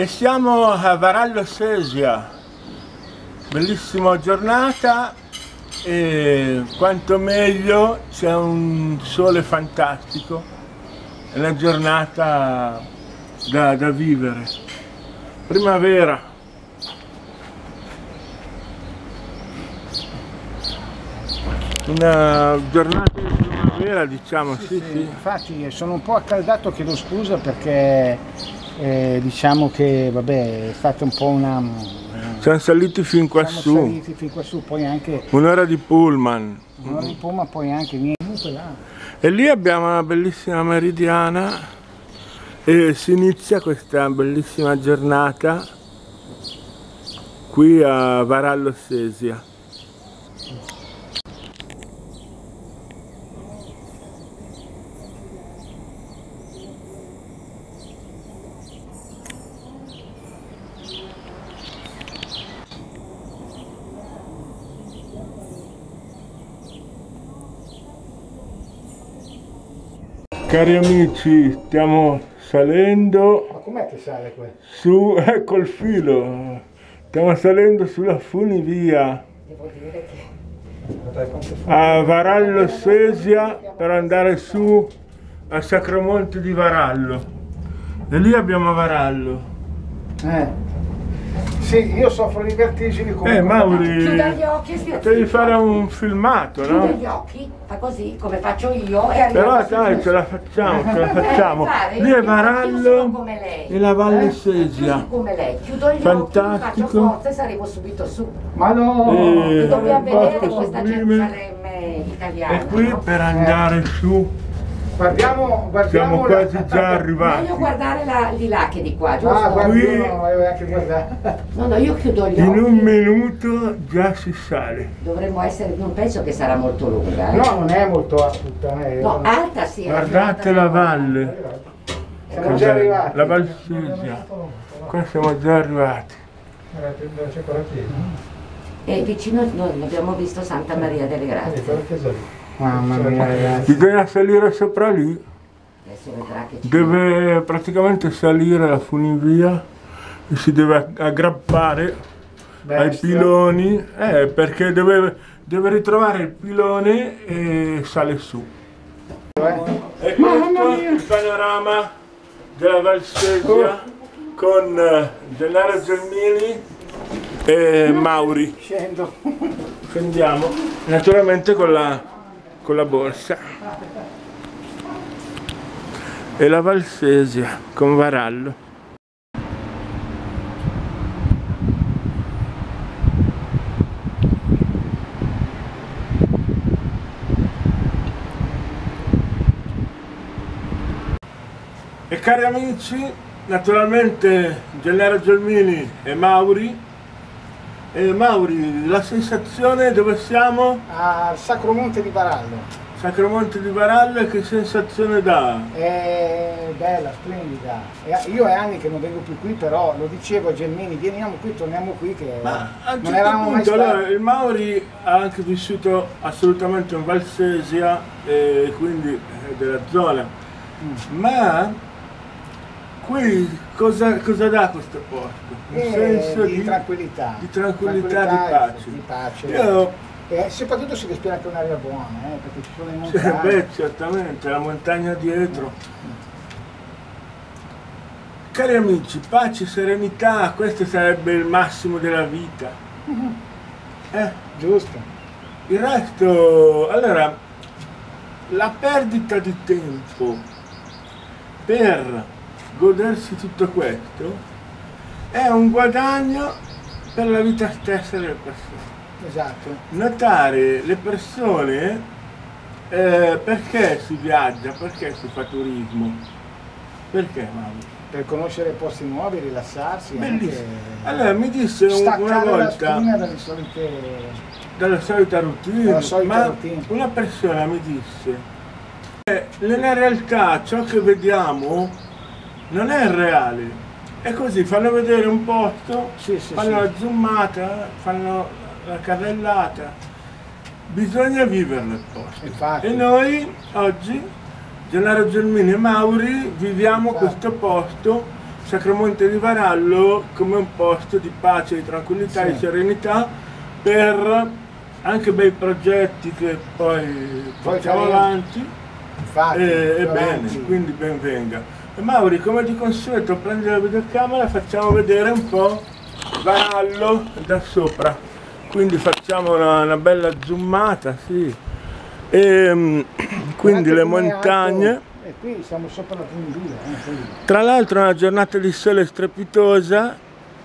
E siamo a Varallo Sesia, bellissima giornata e quanto meglio, c'è un sole fantastico, è una giornata da vivere, primavera. Una giornata di primavera, diciamo, sì. Infatti sono un po' accaldato, chiedo scusa perché diciamo che vabbè è stata un po' una... Siamo saliti fin quassù. Siamo saliti fin quassù, poi anche... Un'ora di pullman. Un'ora di pullman, poi anche niente là. E lì abbiamo una bellissima meridiana e si inizia questa bellissima giornata qui a Varallo Sesia. Cari amici, stiamo salendo. Ma com'è che sale questo? Su, ecco il filo. Stiamo salendo sulla funivia a Varallo Sesia per andare su a Sacromonte di Varallo. E lì abbiamo Varallo. Sì, io soffro di vertigini comunque. Mauri, chiuda gli occhi e devi fare un filmato, no? Chiuda gli occhi, fa così come faccio io e Però dai, ce la facciamo, Lì è Varallo e la Valle Sesia. Come lei, chiudo gli Fantastico. occhi, faccio forza e saremo subito su. Ma no! E dobbiamo vedere posto questa sublime. Gerusalemme italiana. E qui no? per andare su. Guardiamo Siamo quasi già arrivati. Meglio guardare di là che di qua, giusto? Ah, guarda, Qui- io non avevo neanche guardato. No, io chiudo gli occhi. In un minuto già si sale. Dovremmo essere, non penso che sarà molto lunga. No, non è molto alta. No, alta sì. Guardate la valle. Siamo già arrivati. La Val Sesia. Qua siamo già arrivati. E vicino noi abbiamo visto Santa Maria delle Grazie. Mamma mia, ragazzi. Bisogna salire sopra lì. Adesso vedrà che ci Deve praticamente salire la funivia e si deve aggrappare ai piloni perché deve ritrovare il pilone e sale su. E questo è il panorama della Val Sesia con Gennaro Gelmini e Mauri. Scendo. Scendiamo naturalmente con la borsa. E la Val Sesia con Varallo. E cari amici, naturalmente Gennaro Gelmini e Mauri. Mauri, la sensazione, dove siamo? Al Sacromonte di Varallo. Sacromonte di Varallo, che sensazione dà? È bella, splendida. Io è anni che non vengo più qui, però lo dicevo a Gelmini, veniamo qui, torniamo qui, che Ma a un non certo eravamo mai punto, stati. allora, il Mauri ha anche vissuto assolutamente in Val Sesia e quindi è della zona. Ma qui cosa dà questo posto? Un senso di tranquillità. di tranquillità, di pace. Io, Soprattutto si respira anche un'aria buona, perché ci sono le montagne. beh, certamente, la montagna dietro. Cari amici, pace, serenità, questo sarebbe il massimo della vita. Giusto. Il resto, allora, la perdita di tempo per godersi tutto questo è un guadagno per la vita stessa delle persone. Esatto. Notare le persone, perché si viaggia, perché si fa turismo, perché Mauro? Per conoscere posti nuovi, rilassarsi. Bellissimo. Allora mi disse una staccare la volta spina dalle solite... dalla solita routine, Dalla solita ma routine. una persona mi disse nella realtà ciò che vediamo non è reale, è così, fanno vedere un posto, fanno la zoomata, fanno la carrellata, bisogna viverlo il posto. Infatti. E noi oggi, Gennaro Gelmini e Mauri, viviamo questo posto Sacromonte di Varallo come un posto di pace, di tranquillità, di serenità per anche bei progetti che poi portiamo avanti. Infatti, e bene, quindi ben venga. E Mauri, come di consueto, prendi la videocamera e facciamo vedere un po' Varallo da sopra. Quindi facciamo una bella zoomata, sì. E quindi le montagne. E qui siamo sopra la funivia. Tra l'altro è una giornata di sole strepitosa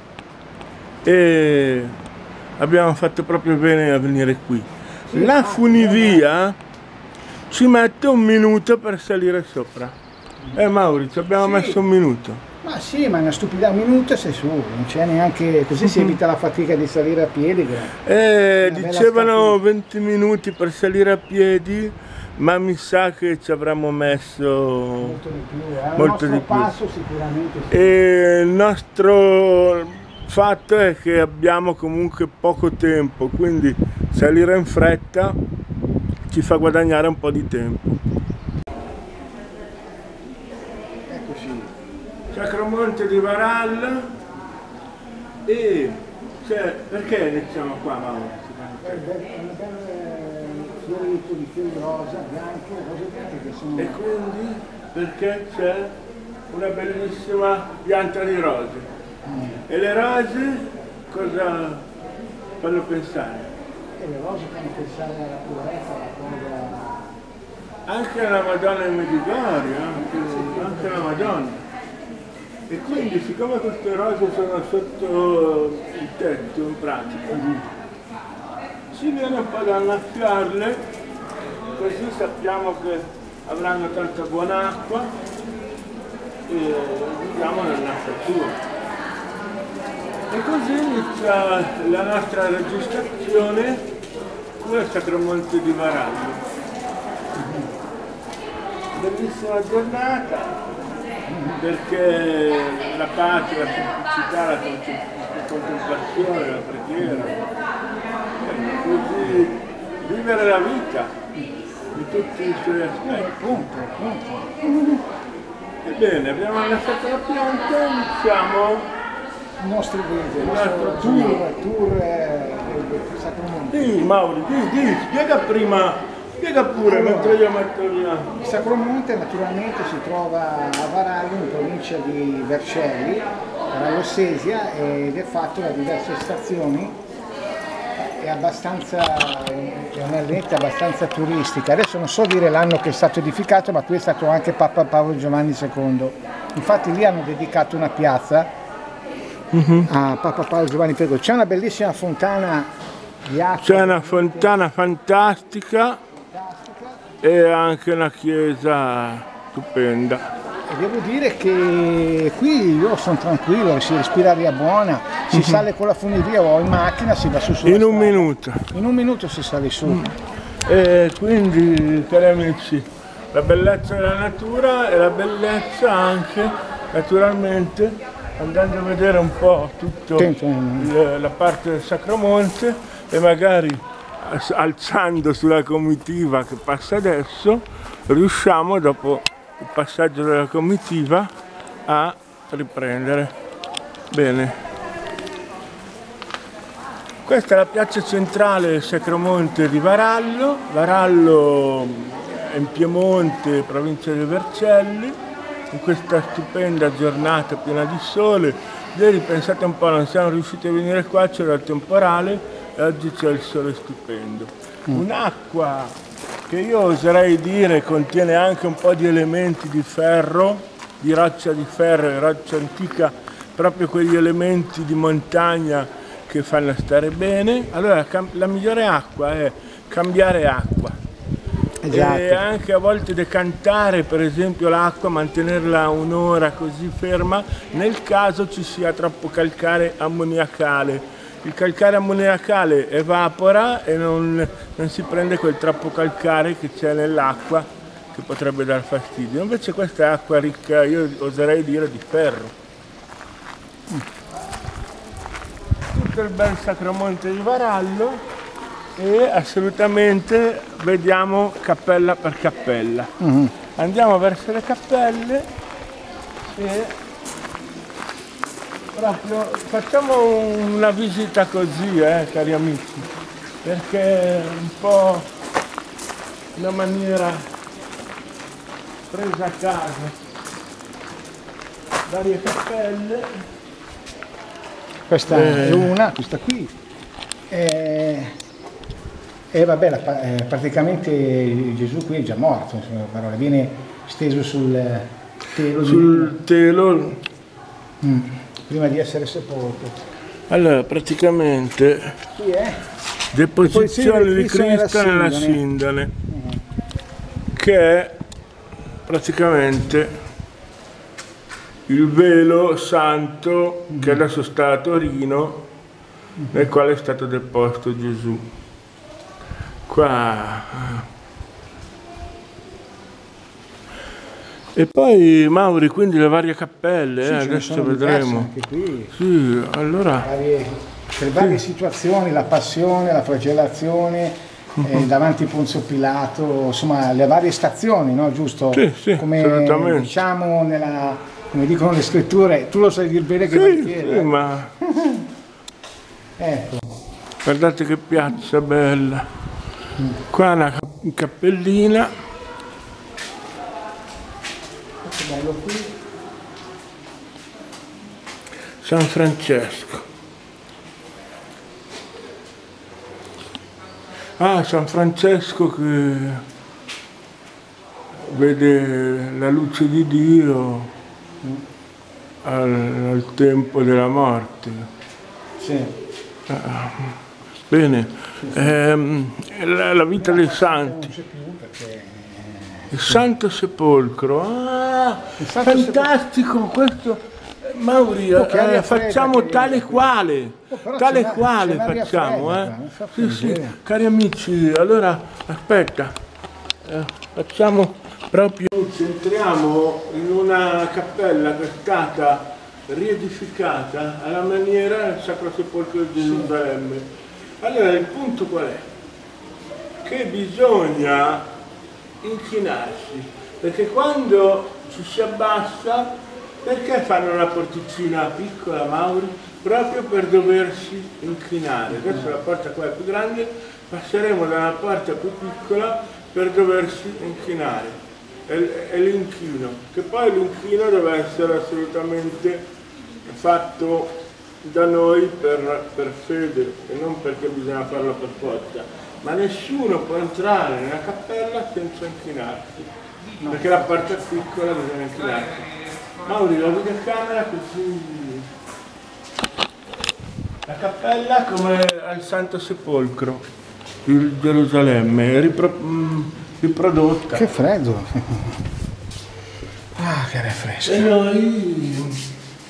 e abbiamo fatto proprio bene a venire qui. La funivia ci mette 1 minuto per salire sopra. Maurizio, abbiamo messo 1 minuto. Ma sì, ma è una stupida, 1 minuto e sei su, non c'è neanche, così si evita la fatica di salire a piedi. Dicevano 20 minuti per salire a piedi, ma mi sa che ci avremmo messo molto di più, molto di più. Passo sicuramente sì. E il nostro fatto è che abbiamo comunque poco tempo, quindi salire in fretta ci fa guadagnare un po' di tempo. Eccoci. Sacromonte di Varallo e perché iniziamo qua, Mauro? Fiorito di fiori rosa, rose bianche che sono... E quindi perché c'è una bellissima pianta di rose. E le rose cosa fanno pensare? E le rose fanno pensare alla purezza, alla cosa... Anche alla Madonna in Medjugorje, anche la Madonna. E quindi siccome queste rose sono sotto il tetto in pratica, ci viene un po' da annaffiarle, così sappiamo che avranno tanta buona acqua e viviamo nell'acquatura. E così inizia la nostra registrazione qui al Sacromonte di Varallo. Bellissima giornata perché la pace, la semplicità, la contemplazione, la preghiera. Così vivere la vita in tutti i suoi aspetti. Ebbene, abbiamo lasciato la pianta e iniziamo il nostro tour Sacromonte. Sì, Mauri, spiega pure mentre io metto via. Il Sacromonte naturalmente si trova a Varallo in provincia di Vercelli, Varallo Sesia, ed è fatto da diverse stazioni. È un'ermita abbastanza turistica. Adesso non so dire l'anno che è stato edificato, ma qui è stato anche Papa Paolo Giovanni II. Infatti lì hanno dedicato una piazza a Papa Paolo Giovanni II. C'è una bellissima fontana di acqua. C'è una fontana fantastica e anche una chiesa stupenda. E devo dire che qui io sono tranquillo, si respira aria buona, si sale con la funivia o in macchina, si va su sulla in un strada. minuto. In 1 minuto si sale su. E quindi, cari amici, la bellezza della natura e la bellezza anche, naturalmente, andando a vedere un po' tutta la parte del Sacromonte e magari alzando sulla comitiva che passa adesso, riusciamo dopo il passaggio della comitiva a riprendere. Bene, questa è la piazza centrale del Sacromonte di Varallo. Varallo è in Piemonte, provincia di Vercelli, in questa stupenda giornata piena di sole. Ieri, pensate un po', non siamo riusciti a venire qua, c'era il temporale e oggi c'è il sole stupendo. Un'acqua che io oserei dire contiene anche un po' di elementi di ferro, di roccia di ferro e roccia antica, proprio quegli elementi di montagna che fanno stare bene. Allora la migliore acqua è cambiare acqua. Esatto. E anche a volte decantare per esempio l'acqua, mantenerla un'ora così ferma nel caso ci sia troppo calcare ammoniacale. Il calcare ammoniacale evapora e non si prende quel troppo calcare che c'è nell'acqua che potrebbe dar fastidio. Invece questa è acqua ricca, io oserei dire, di ferro. Tutto il bel Sacromonte di Varallo e assolutamente vediamo cappella per cappella. Andiamo verso le cappelle e proprio, facciamo una visita così, cari amici, perché è un po' una maniera presa a caso. Varie cappelle. Questa è una, questa qui. E vabbè, praticamente Gesù qui è già morto, insomma, parola. Viene steso sul telo. Sul telo. Prima di essere sepolto. Allora, praticamente, Qui è deposizione di Cristo nella sindone, che è praticamente il velo santo che adesso sta a Torino, nel quale è stato deposto Gesù. Qua. E poi Mauri, quindi le varie cappelle, sì, adesso vedremo. Anche qui. Sì, allora. Per varie situazioni, la passione, la flagellazione, davanti a Ponzio Pilato, insomma le varie stazioni, no? Giusto? Sì, come assolutamente. Diciamo come dicono le scritture, tu lo sai dir bene che vai chiedere. Sì, ma ecco. Guardate che piazza bella. Qua una cappellina. Bello qui. San Francesco. San Francesco che vede la luce di Dio al tempo della morte. Sì. Bene, la vita dei santi. Non c'è più perché... Il Santo Sepolcro, fantastico questo, Mauri, facciamo tale quale facciamo, sì, cari amici, allora aspetta, facciamo proprio, ci entriamo in una cappella che è stata riedificata alla maniera del Sacro Sepolcro di Gerusalemme. Allora il punto qual è? Che bisogna inchinarsi, perché quando ci si abbassa, perché fanno una porticina piccola, Mauri? Proprio per doversi inclinare. Adesso la porta qua è più grande, passeremo da una porta più piccola per doversi inclinare. È l'inchino, che poi l'inchino deve essere assolutamente fatto da noi per fede e non perché bisogna farlo per forza. Ma nessuno può entrare nella cappella senza inchinarsi, perché la porta è piccola, bisogna inchinarsi. Mauri, la videocamera così. La cappella come al Santo Sepolcro di Gerusalemme, riprodotta. Che freddo! Che refresco! E noi...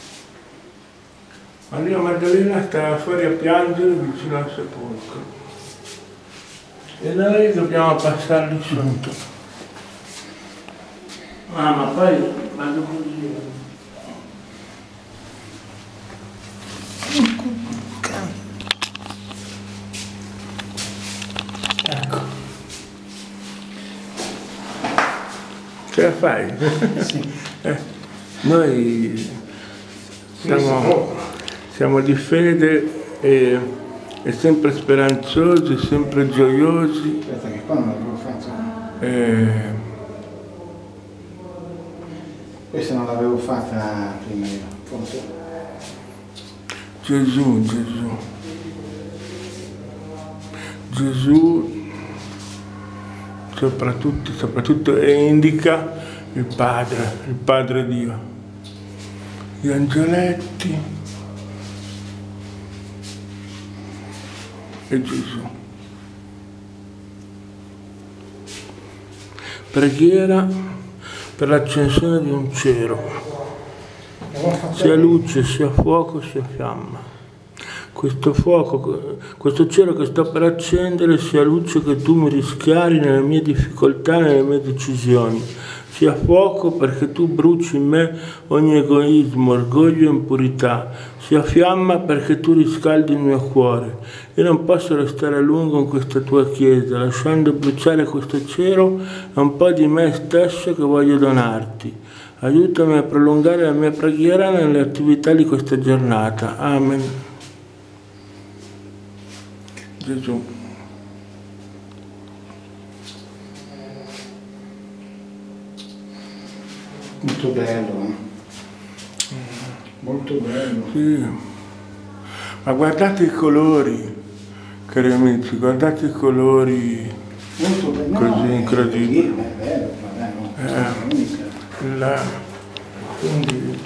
Maria Maddalena stava fuori a piangere vicino al sepolcro. E noi dobbiamo passarli sotto. Ma poi vado così. Ecco. Ce la fai? Sì. Noi siamo di fede e sempre speranzosi, sempre gioiosi. Aspetta che qua non l'avevo fatto. Questa non l'avevo fatta prima io, forse. Gesù soprattutto indica il Padre Dio. Gli angioletti e Gesù. Preghiera per l'accensione di un cero, sia luce, sia fuoco, sia fiamma. Questo fuoco, questo cielo che sto per accendere, sia luce che tu mi rischiari nelle mie difficoltà, nelle mie decisioni. Sia fuoco perché tu bruci in me ogni egoismo, orgoglio e impurità. Sia fiamma perché tu riscaldi il mio cuore. Io non posso restare a lungo in questa tua chiesa, lasciando bruciare questo cielo, è un po' di me stesso che voglio donarti. Aiutami a prolungare la mia preghiera nelle attività di questa giornata. Amen. Gesù. Molto bello, molto bello. Sì. Ma guardate i colori, cari amici, guardate i colori. Molto bello. Così incredibile. È bello, Quindi,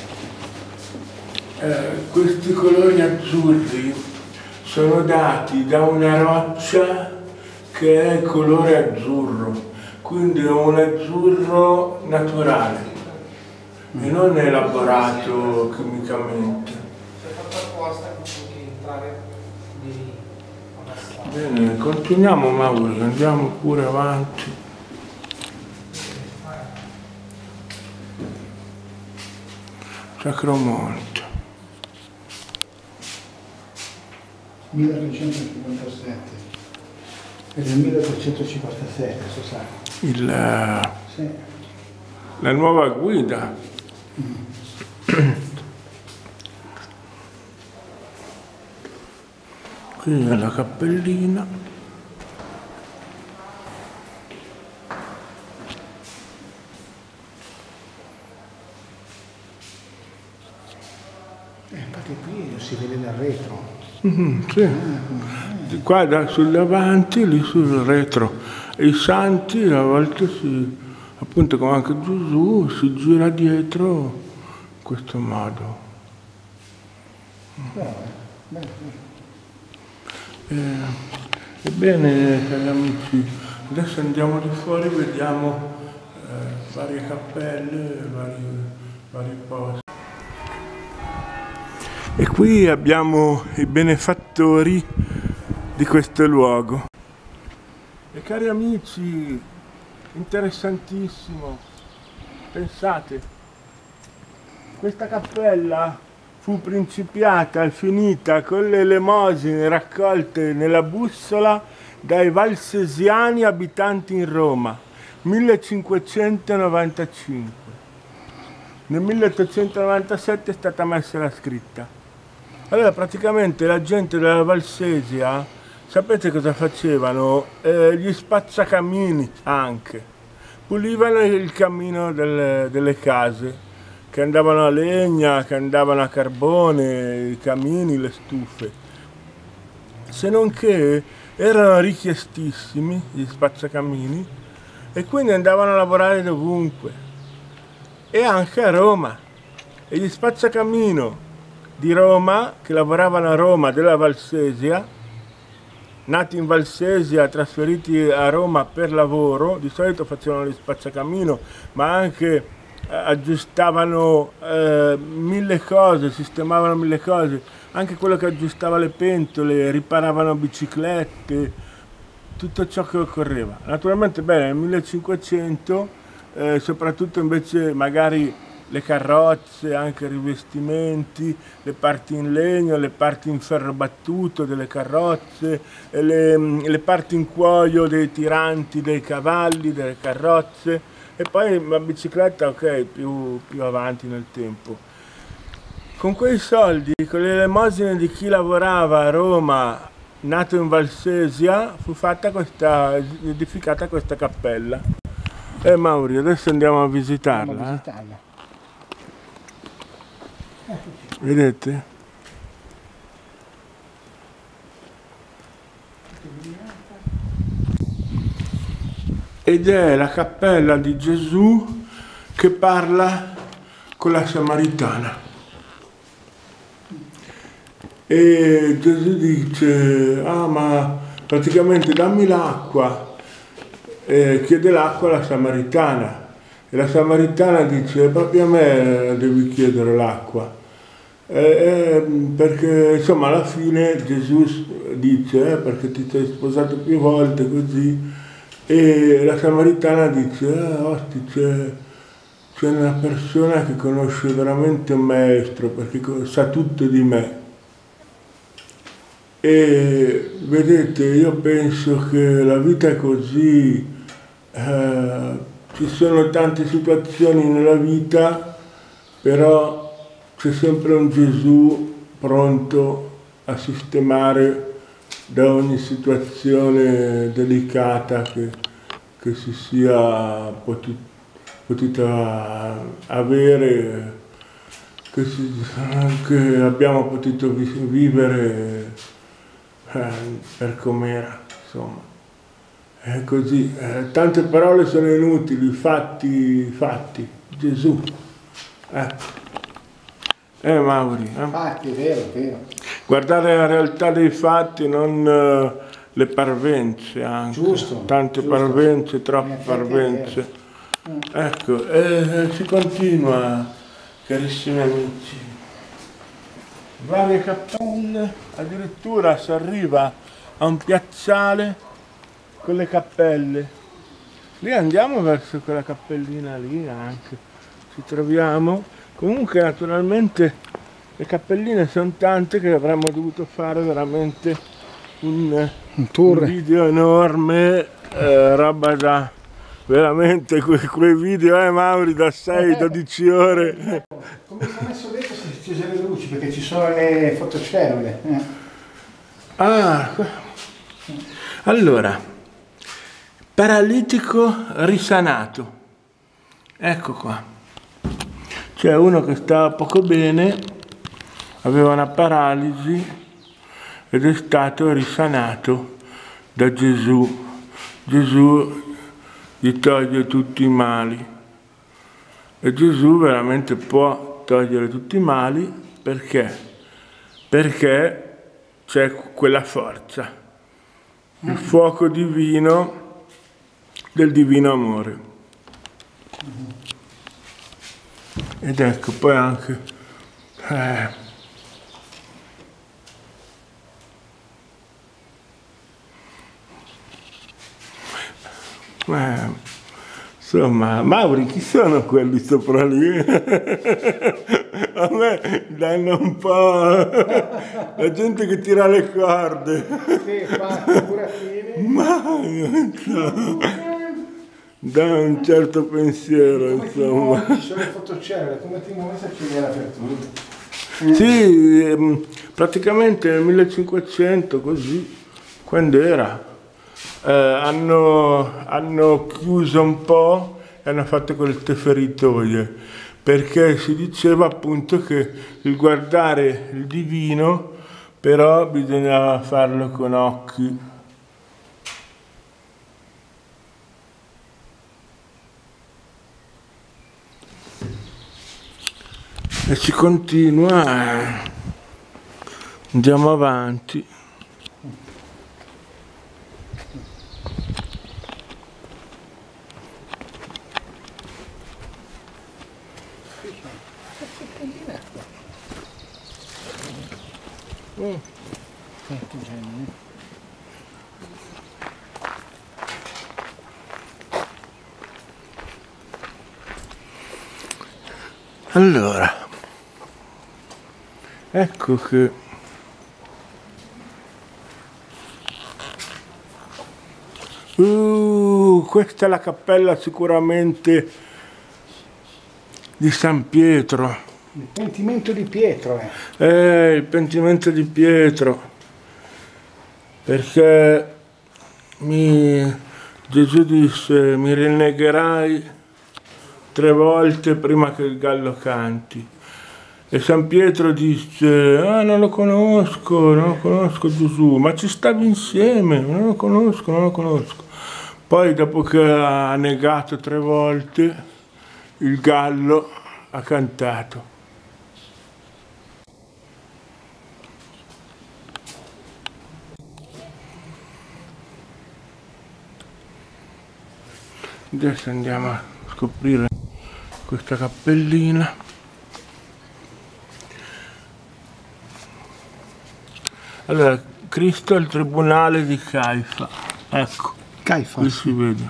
questi colori azzurri sono dati da una roccia che è colore azzurro, quindi è un azzurro naturale e non elaborato chimicamente. Bene, continuiamo Mauro, andiamo pure avanti. Sacromonte. 1357. È del 1357, si sa. Sì. La nuova guida. Qui è la cappellina. Infatti qui si vede dal retro. Sì. Qua sul davanti, lì sul retro. E i santi a volte si, appunto come anche Gesù, si gira dietro in questo modo. Ebbene, cari amici, adesso andiamo di fuori, vediamo varie cappelle, vari posti. E qui abbiamo i benefattori di questo luogo. E cari amici, interessantissimo, pensate, questa cappella fu principiata e finita con le elemosine raccolte nella bussola dai valsesiani abitanti in Roma, 1595. Nel 1897 è stata messa la scritta. Allora praticamente la gente della Valsesia, sapete cosa facevano? Gli spazzacamini anche, pulivano il cammino delle case, che andavano a legna, che andavano a carbone, i camini, le stufe. Se non che erano richiestissimi gli spazzacamini e quindi andavano a lavorare dovunque, e anche a Roma. E gli spazzacamino di Roma, che lavoravano a Roma, della Valsesia, nati in Valsesia, trasferiti a Roma per lavoro, di solito facevano gli spazzacamino, ma anche aggiustavano mille cose, sistemavano mille cose, anche quello che aggiustava le pentole, riparavano biciclette, tutto ciò che occorreva. Naturalmente bene, nel 1500, soprattutto invece magari le carrozze, anche i rivestimenti, le parti in legno, le parti in ferro battuto delle carrozze, le parti in cuoio dei tiranti, dei cavalli, delle carrozze, e poi la bicicletta, ok, più avanti nel tempo. Con quei soldi, con le elemosine di chi lavorava a Roma, nato in Valsesia, fu edificata questa cappella. Mauri, adesso andiamo a visitarla. Vedete? Ed è la cappella di Gesù che parla con la Samaritana. E Gesù dice, ma praticamente dammi l'acqua, chiede l'acqua alla Samaritana. E la Samaritana dice, proprio a me devi chiedere l'acqua. Perché insomma alla fine Gesù dice, perché ti sei sposato più volte così, e la Samaritana dice, osti, c'è una persona che conosce veramente un maestro, perché sa tutto di me. E vedete, io penso che la vita è così, ci sono tante situazioni nella vita, però c'è sempre un Gesù pronto a sistemare da ogni situazione delicata che si sia potuta avere, che abbiamo potuto vivere per com'era, insomma. È così, tante parole sono inutili, fatti, Gesù. Mauri. Fatti, vero, vero. Guardare la realtà dei fatti, non le parvenze anche. Giusto. Tante parvenze, troppe parvenze. Ecco, si continua, carissimi amici. Varie cappelle, addirittura si arriva a un piazzale con le cappelle. Lì andiamo verso quella cappellina lì anche, ci troviamo. Comunque naturalmente le cappelline sono tante che avremmo dovuto fare veramente un tour, un video enorme, roba da veramente quei video, Mauri, da 6-12 ore. Come si è messo dentro si è accese le luci perché ci sono le fotocellule. Allora, paralitico risanato, ecco qua. C'è uno che stava poco bene, aveva una paralisi ed è stato risanato da Gesù. Gesù gli toglie tutti i mali e Gesù veramente può togliere tutti i mali perché c'è quella forza, il fuoco divino del divino amore. Ed ecco poi anche insomma, Mauri, chi sono quelli sopra lì? A me danno un po' la gente che tira le corde. Sì, fa figurazioni. Ma non so. Da un certo pensiero, insomma. Ci sono le fotocellule, come ti muovi se ci viene l'apertura? Sì, praticamente nel 1500 così, quando era, hanno chiuso un po' e hanno fatto quelle teferitoie, perché si diceva appunto che il guardare il divino, però bisognava farlo con occhi. E si continua, andiamo avanti. Allora, ecco che questa è la cappella sicuramente di San Pietro. Il pentimento di Pietro. Il pentimento di Pietro, perché Gesù disse: mi rinnegherai 3 volte prima che il gallo canti. E San Pietro disse: non lo conosco Gesù, ma ci stavi insieme, non lo conosco. Poi dopo che ha negato 3 volte, il gallo ha cantato. Adesso andiamo a scoprire questa cappellina. Allora, Cristo al tribunale di Caifa. Ecco, Caifa. Qui si vede.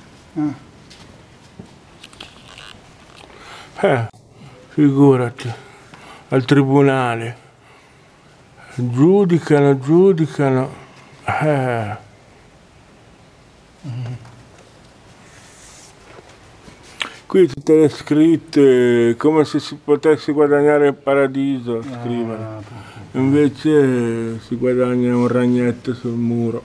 Figurati, al tribunale. Giudicano. Qui tutte le scritte, come se si potesse guadagnare il paradiso, scrivono. Invece si guadagna un ragnetto sul muro.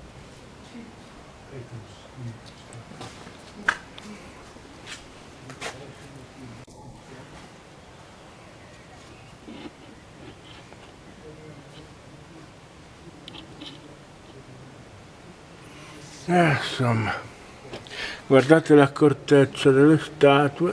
Insomma, guardate l'accortezza delle statue.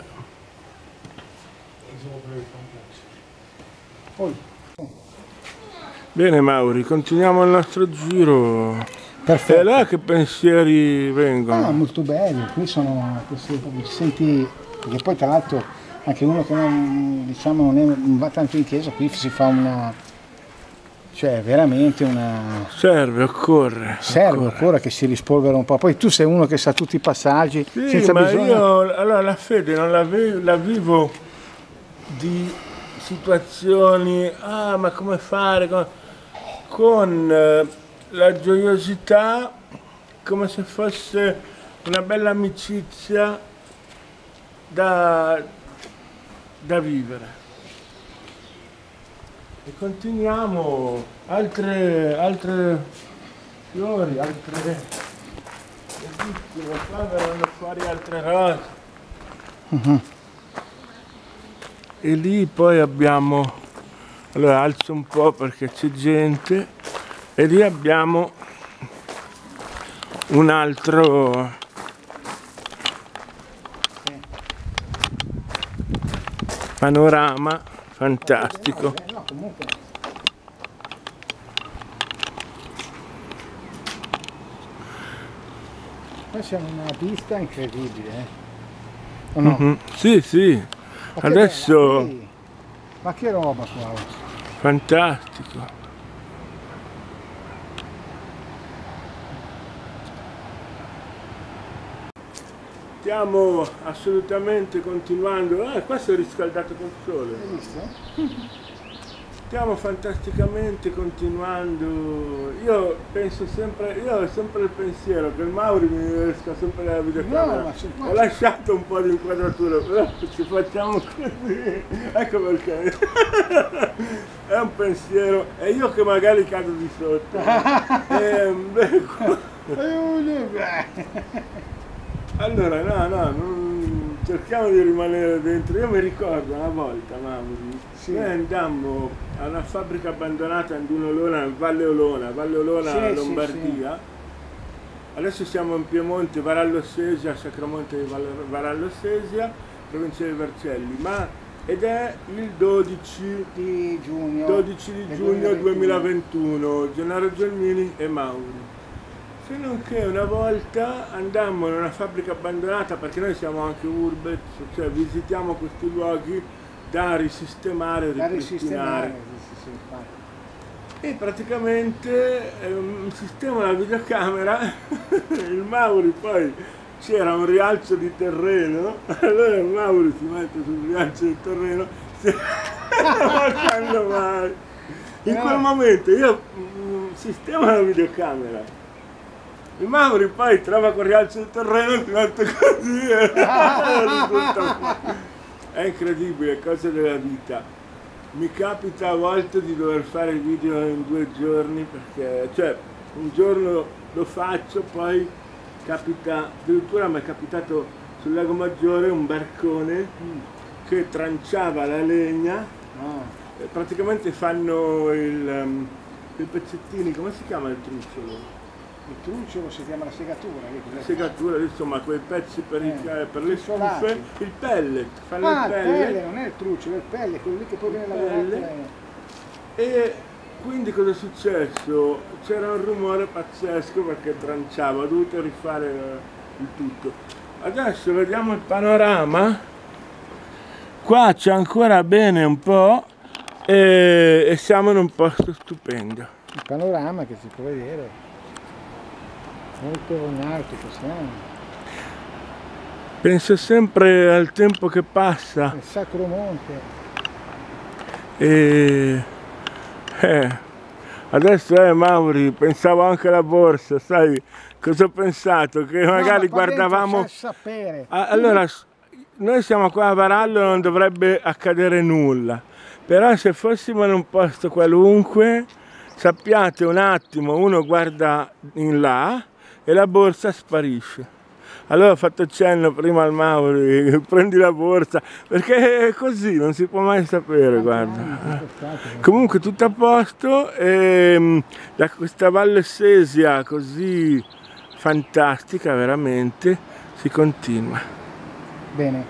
Bene Mauri, continuiamo il nostro giro. Perfetto. E là che pensieri vengono? Ah, molto belli, qui sono questi, senti, perché poi tra l'altro anche uno che non, diciamo, non va tanto in chiesa, qui si fa una, cioè veramente una... Serve, occorre che si rispolvera un po'. Poi tu sei uno che sa tutti i passaggi, sì, senza ma bisogno... io allora la fede non la vivo di situazioni, ma come fare, con la gioiosità, come se fosse una bella amicizia da vivere. E continuiamo, altre fiori, altre qua verranno fuori altre rose. E lì poi abbiamo, allora alzo un po' perché c'è gente, e lì abbiamo un altro panorama fantastico. No, comunque... Noi siamo in una pista incredibile, o no? Sì, sì, adesso... Bella, ma che roba qua! Fantastico. Stiamo assolutamente continuando. Qua si è riscaldato col sole. Hai visto? Stiamo fantasticamente continuando. Io penso sempre, io ho sempre il pensiero che il Mauri mi esca sempre dalla videocamera. No, ho lasciato un po' di inquadratura, però ci facciamo così. Ecco perché. È un pensiero. E io che magari cado di sotto. Allora, cerchiamo di rimanere dentro. Io mi ricordo una volta, Mauri, noi andammo a una fabbrica abbandonata in Dunolona, in Valle Olona, Lombardia. Sì. Adesso siamo in Piemonte, Varallo Sesia, Sacramonte di Varallo Sesia, provincia di Vercelli, ed è il 12 di giugno 2021, Gennaro Gelmini e Mauri. Se non che una volta andammo in una fabbrica abbandonata, perché noi siamo anche urbex, cioè visitiamo questi luoghi da risistemare, ripristinare. E praticamente sistema la videocamera, il Mauri poi c'era un rialzo di terreno, allora il Mauri si mette sul rialzo di terreno, quando mai? In quel momento io sistemo la videocamera. Il Mauri poi trova con rialzo di terreno, si mette così e è incredibile, cose della vita. Mi capita a volte di dover fare il video in 2 giorni, perché cioè un giorno lo faccio, poi capita, addirittura mi è capitato sul Lago Maggiore un barcone che tranciava la legna, praticamente fanno i pezzettini, come si chiama il trucciolo? Il trucciolo si chiama la segatura. La segatura, insomma, quei pezzi per le stufe, il pellet, fanno il pellet. Non è il trucciolo, è il pellet, quello lì che poi viene lavorato. E quindi cosa è successo? C'era un rumore pazzesco perché tranciava, ho dovuto rifare il tutto. Adesso vediamo il panorama. Qua c'è ancora bene un po' e siamo in un posto stupendo. Il panorama che si può vedere. Molto romantico siamo. Penso sempre al tempo che passa. Il Sacro Monte. Adesso Mauri, pensavo anche alla borsa, sai cosa ho pensato? Che magari guardavamo... Sapere. Allora, noi siamo qua a Varallo, non dovrebbe accadere nulla, però se fossimo in un posto qualunque, sappiate un attimo, uno guarda in là e la borsa sparisce. Allora ho fatto cenno prima al Mauri, prendi la borsa, perché è così, non si può mai sapere, guarda. Comunque tutto a posto e da questa Valle Sesia così fantastica, veramente, si continua. Bene.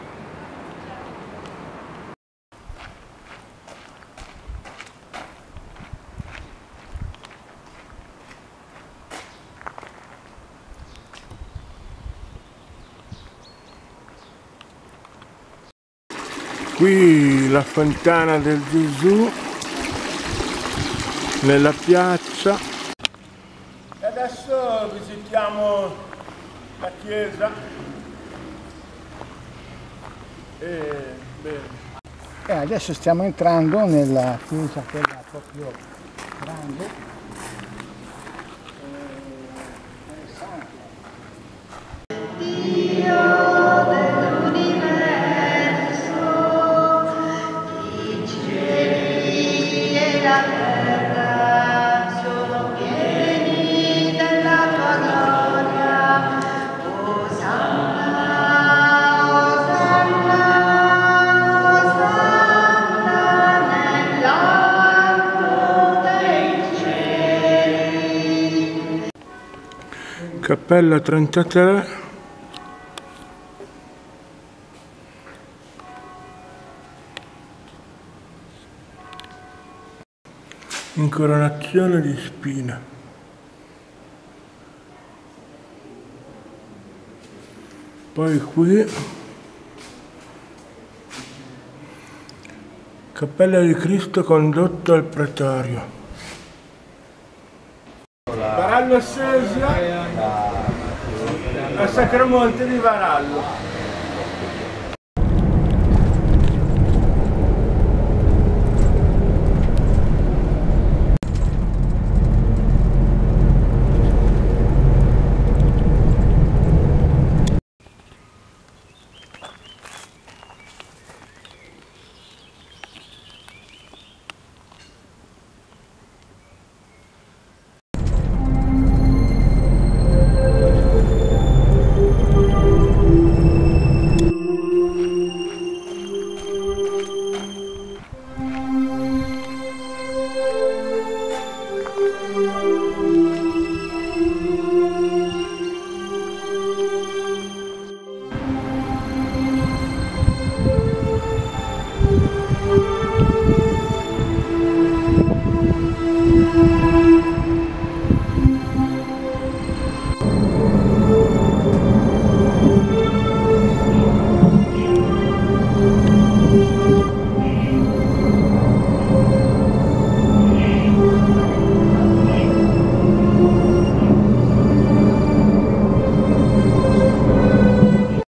Qui la fontana del Gesù, nella piazza. E adesso visitiamo la chiesa. E adesso stiamo entrando nella chiesa, quella proprio grande. Cappella 33. Incoronazione di spina. Poi qui Cappella di Cristo condotto al pretorio. Varallo Sesia, a Sacromonte di Varallo.